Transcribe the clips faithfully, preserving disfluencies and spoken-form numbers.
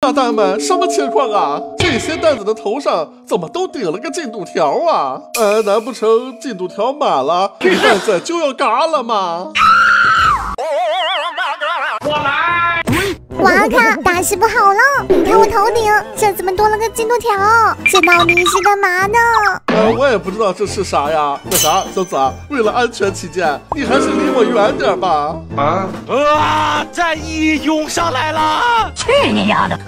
大蛋们，什么情况啊？这些蛋子的头上怎么都顶了个进度条啊？呃，难不成进度条满了，蛋子就要嘎了吗？ 我来！ 哇卡，大事不好了！你看我头顶，这怎么多了个进度条？这到底是干嘛的？ 呃，我也不知道这是啥呀。那啥，小子，为了安全起见，你还是离我远点吧。 啊啊！战役涌上来了！ 去你丫的！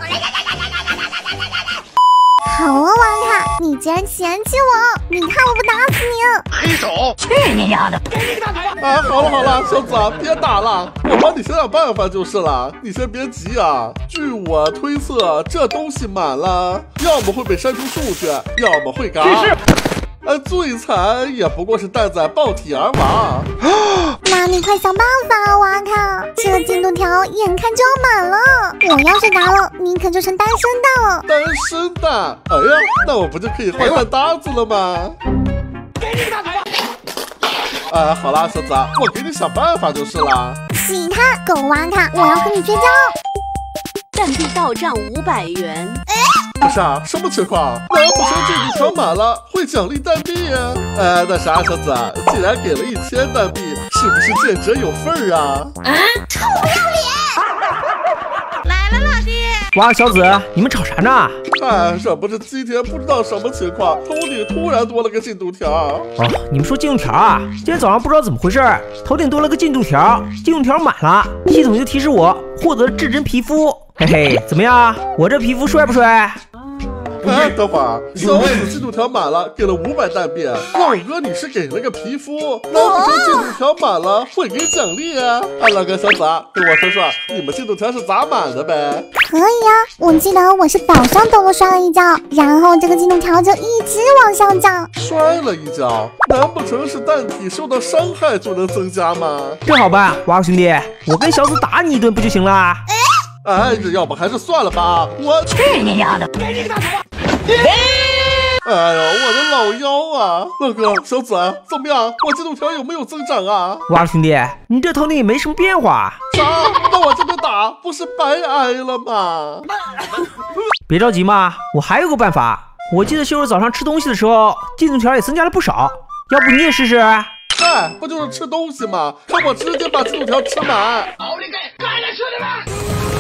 好啊，瓦卡，你竟然嫌弃我！你看我不打死你！ 黑手！ 去你丫的！ 啊，好了好了，小子，别打了，我帮你想想办法就是了。你先别急啊。据我推测，这东西满了，要么会被删除数据，要么会嘎。呃，最惨也不过是蛋仔爆体而亡。 那你快想办法啊，瓦卡！这个进度条眼看就要满了，我要是嘎了，你可就成单身蛋了。 单身蛋？哎呀，那我不就可以换蛋搭子了吗？ 给你大嘴巴！ 啊，好啦，小子，我给你想办法就是了。 其他狗瓦卡，我要和你绝交！ 蛋币到账五百元。 不是啊，什么情况？难不成进度条满了会奖励蛋币呀？呃，那啥，小子，既然给了一千蛋币，是不是见者有份儿啊？ 啊！臭不要脸！ 来了，老弟。 哇，小子，你们吵啥呢？ 哎，这不是今天不知道什么情况，头顶突然多了个进度条。 哦，你们说进度条啊？今天早上不知道怎么回事，头顶多了个进度条，进度条满了，系统就提示我获得至臻皮肤。嘿嘿，怎么样？我这皮肤帅不帅？ 哎，等会儿，小子进度条满了，给了五百蛋币。老哥，你是给了个皮肤，难不成进度条满了会给奖励啊？哎，老哥，小子，跟我说说，你们进度条是咋满的呗？ 可以啊，我记得我是早上抖了摔了一跤，然后这个进度条就一直往上涨。 摔了一跤，难不成是蛋体受到伤害就能增加吗？ 这好办，娃娃兄弟，我跟小子打你一顿不就行了？ 哎，这要不还是算了吧，我去你丫的！ 给你个大嘴巴！ 哎呦，我的老腰啊！老哥，小子，怎么样？我进度条有没有增长啊？ 娃娃兄弟，你这头顶也没什么变化。 啥？那我这边打不是白挨了吗？ 别着急嘛，我还有个办法。我记得秀儿早上吃东西的时候，进度条也增加了不少，要不你也试试？ 哎，不就是吃东西吗？看我直接把进度条吃满！ 奥利给，干了，兄弟们！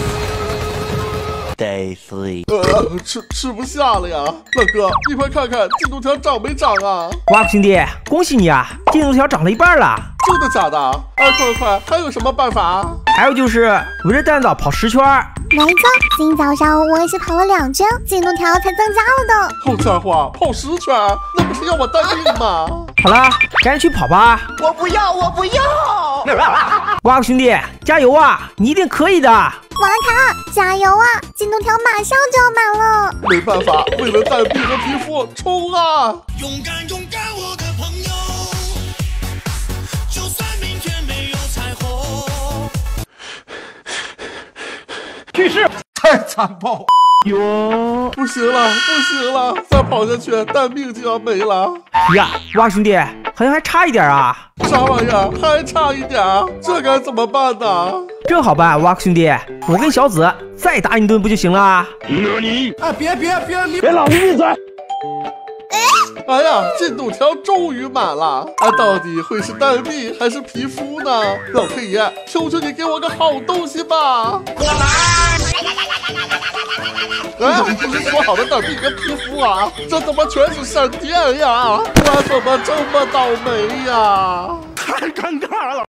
Day three， 呃，吃吃不下了呀，大哥，你快看看进度条涨没涨啊？ 哇，兄弟，恭喜你啊，进度条涨了一半了。 真的假的？哎，快快，还有什么办法？ 还有就是围着蛋岛跑十圈。 没错，今早上我也是跑了两圈，进度条才增加了的。 好家伙，跑十圈，那不是要我蛋命吗？ 好了，赶紧去跑吧。 我不要，我不要！ 哇，兄弟，加油啊，你一定可以的。 瓦卡，加油啊！进度条马上就要满了。 没办法，为了蛋币和皮肤，冲啊！ 勇敢，勇敢，我的朋友，就算明天没有彩虹。 去世，太残暴！ 哟， 不行了，不行了，再跑下去，蛋命就要没了。 呀，哇，兄弟，好像还差一点啊。 啥玩意儿？还差一点，这该怎么办呢？ 这好办，哇兄弟，我跟小子再打你一顿不就行了？ 你哎，别别别，你别老子闭嘴！ 哎呀，进度条终于满了，哎，到底会是蛋币还是皮肤呢？老天爷，求求你给我个好东西吧！ 我来！ 哎，不是说好的蛋币跟皮肤啊？这怎么全是闪电呀？我怎么这么倒霉呀？ 太尴尬了！